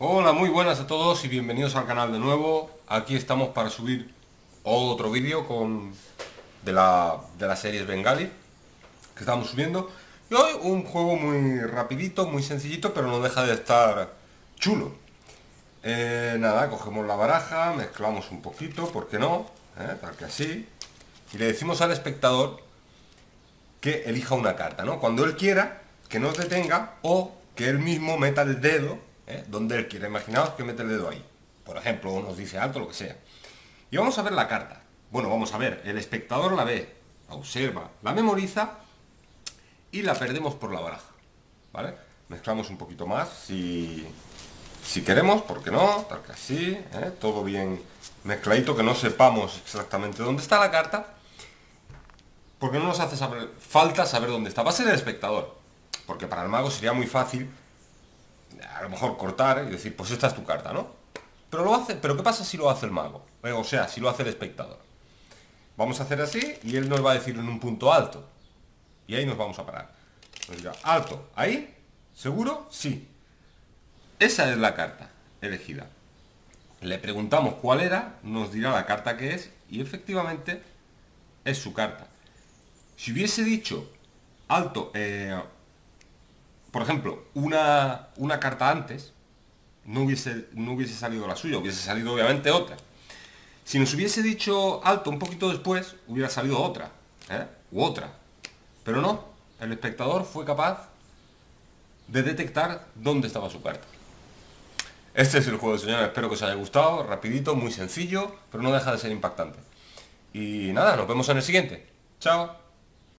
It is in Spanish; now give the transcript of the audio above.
Hola, muy buenas a todos y bienvenidos al canal de nuevo. Aquí estamos para subir otro vídeo de las series Bengali que estamos subiendo. Y hoy un juego muy rapidito, muy sencillito, pero no deja de estar chulo. Nada, cogemos la baraja, mezclamos un poquito, ¿por qué no? Tal que así. Y le decimos al espectador que elija una carta, ¿no? Cuando él quiera, que nos detenga o que él mismo meta el dedo donde él quiera. Imaginaos que mete el dedo ahí. Por ejemplo, nos dice alto, lo que sea. Y vamos a ver la carta. Bueno, vamos a ver, el espectador la ve, la observa, la memoriza y la perdemos por la baraja. ¿Vale? Mezclamos un poquito más si queremos, ¿por qué no? Tal que así, todo bien mezcladito, que no sepamos exactamente dónde está la carta. Porque no nos hace falta saber dónde está. Va a ser el espectador. Porque para el mago sería muy fácil, a lo mejor cortar y decir, pues esta es tu carta, ¿no? Pero lo hace, pero ¿qué pasa si lo hace el mago? O sea, si lo hace el espectador. Vamos a hacer así y él nos va a decir en un punto alto. Y ahí nos vamos a parar. Nos dirá, alto, ¿ahí? ¿Seguro? Sí. Esa es la carta elegida. Le preguntamos cuál era, nos dirá la carta que es y efectivamente es su carta. Si hubiese dicho alto, por ejemplo, una carta antes, no hubiese salido la suya, hubiese salido obviamente otra. Si nos hubiese dicho alto un poquito después, hubiera salido otra, u otra. Pero no, el espectador fue capaz de detectar dónde estaba su carta. Este es el juego, señores, espero que os haya gustado, rapidito, muy sencillo, pero no deja de ser impactante. Y nada, nos vemos en el siguiente. Chao.